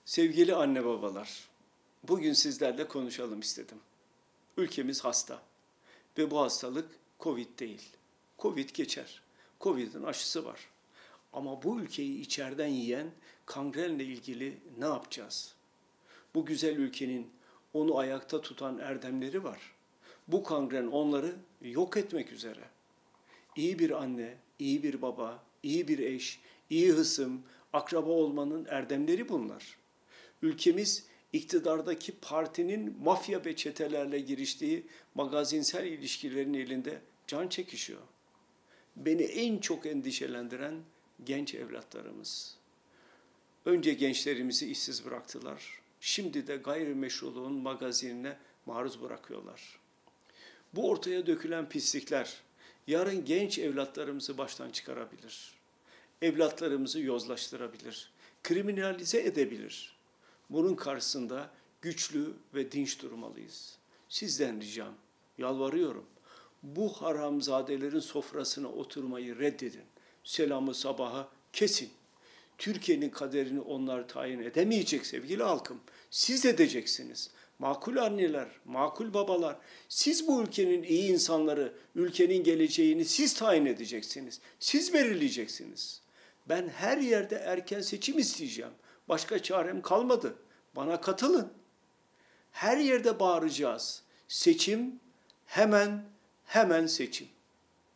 Sevgili anne babalar, bugün sizlerle konuşalım istedim. Ülkemiz hasta ve bu hastalık Covid değil. Covid geçer. Covid'in aşısı var. Ama bu ülkeyi içeriden yiyen kangrenle ilgili ne yapacağız? Bu güzel ülkenin onu ayakta tutan erdemleri var. Bu kangren onları yok etmek üzere. İyi bir anne, iyi bir baba, iyi bir eş, iyi hısım, akraba olmanın erdemleri bunlar. Ülkemiz iktidardaki partinin mafya ve çetelerle giriştiği magazinsel ilişkilerin elinde can çekişiyor. Beni en çok endişelendiren genç evlatlarımız. Önce gençlerimizi işsiz bıraktılar. Şimdi de gayrimeşruluğun magazinine maruz bırakıyorlar. Bu ortaya dökülen pislikler yarın genç evlatlarımızı baştan çıkarabilir. Evlatlarımızı yozlaştırabilir, kriminalize edebilir. Bunun karşısında güçlü ve dinç durmalıyız. Sizden ricam, yalvarıyorum. Bu haramzadelerin sofrasına oturmayı reddedin. Selamı sabaha kesin. Türkiye'nin kaderini onlar tayin edemeyecek sevgili halkım. Siz edeceksiniz. Makul anneler, makul babalar. Siz bu ülkenin iyi insanları, ülkenin geleceğini siz tayin edeceksiniz. Siz belirleyeceksiniz. Ben her yerde erken seçim isteyeceğim. Başka çarem kalmadı. Bana katılın. Her yerde bağıracağız. Seçim, hemen seçim.